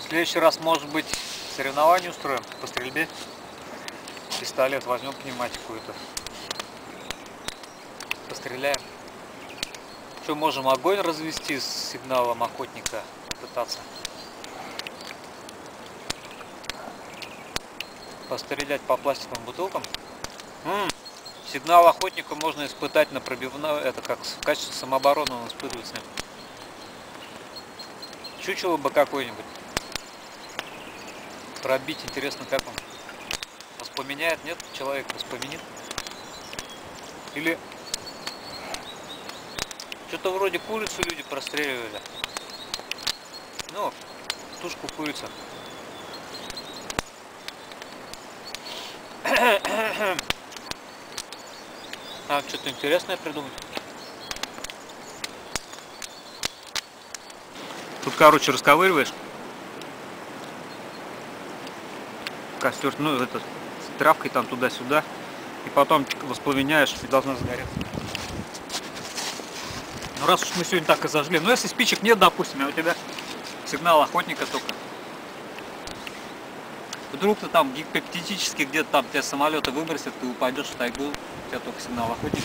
следующий раз, может быть, соревнования устроим по стрельбе. Пистолет возьмем, пневматику эту. Постреляем. Что, можем огонь развести с сигналом охотника, пытаться пострелять по пластиковым бутылкам. Сигнал охотника можно испытать на пробивную, это как в качестве самообороны он испытывается. Чучело бы какое-нибудь пробить, интересно, как он воспламеняет, нет? Человек воспламенит. Или что-то вроде курицу люди простреливали. Ну, тушку курицы. Надо что-то интересное придумать. Тут, короче, расковыриваешь костер, ну, это, с травкой там туда-сюда, и потом воспламеняешь, и должна сгореться. Ну, раз уж мы сегодня так и зажгли, ну, если спичек нет, допустим, а у тебя сигнал охотника только. Вдруг ты там гипотетически где-то там тебя самолеты выбросят, ты упадешь в тайгу, у тебя только сигнал охотника.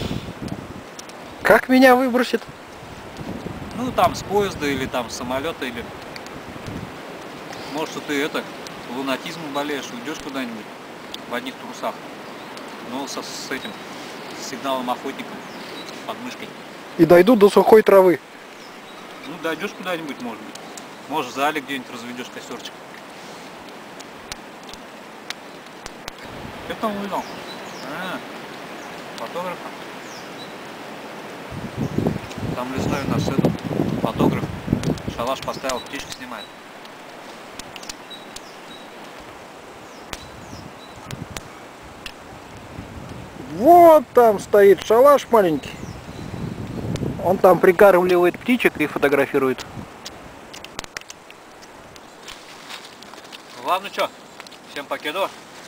Как меня выбросит? Ну, там с поезда или там с самолета, или может, ты это, лунатизмом болеешь, уйдешь куда-нибудь в одних трусах, но с этим, с сигналом охотника под мышкой. И дойду до сухой травы. Ну, дойдешь куда-нибудь, может быть. Может, в зале где-нибудь разведешь костерчик. Что там увидел? Фотограф. Там лесной у нас этот фотограф. Шалаш поставил, птичку снимает. Вот там стоит шалаш маленький. Он там прикармливает птичек и фотографирует. Ну ладно, что, всем покедова.